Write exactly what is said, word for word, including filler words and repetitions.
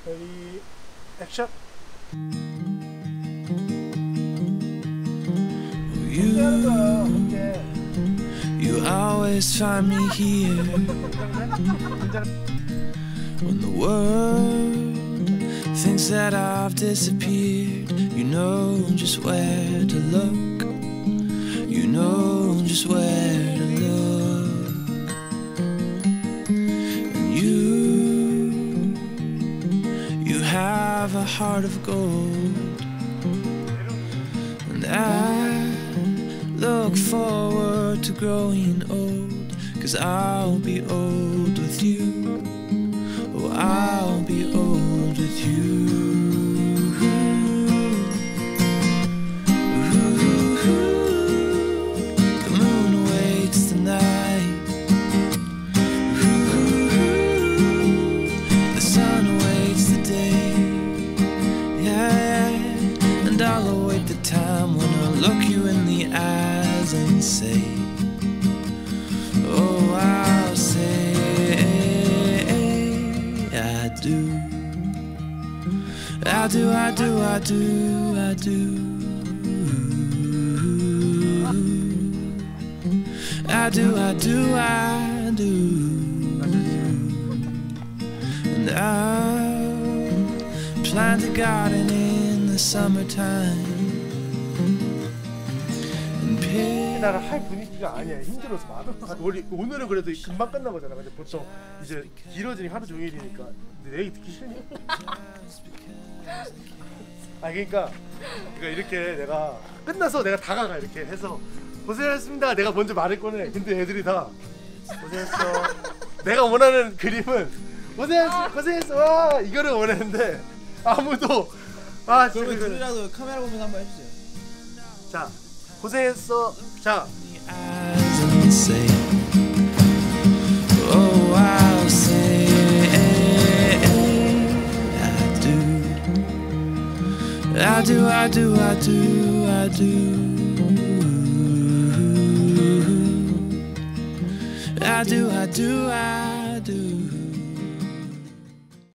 Ready, action. You, you always find me here when the world thinks that I've disappeared. You know just where to look. You know just where to look. And you, you have a heart of gold. And I look forward to growing old, 'cause I'll be old with you. Oh, I'll be old with you. The moon awaits the night. The sun awaits the day. Yeah, and I'll await the time when I'll look you in the eyes and say, oh, I'll say I do. I do, I do, I do, I do. I do, I do, I do. And I'll plant a garden in the summertime. 나를 할 분위기가 아니야. 힘들어서 막. 우리 오늘은 그래도 금방 끝난 거잖아. 근데 보통 이제 길어지니 하루 종일이니까. 근데 내 얘기 듣기 싫니? 아 그러니까, 그러니까 이렇게 내가 끝나서 내가 다가가 이렇게 해서 고생하셨습니다. 내가 먼저 말을 꺼내. 근데 애들이 다 고생했어. 내가 원하는 그림은 고생했어, 고생했어. 와 이거를 원했는데 아무도 아 그러면 둘이라도 카메라 보면서 한번 해주세요. 자. 고생했어. 자. Oh, I'll say I do. I do, I do, I do, I do. I do, I do, I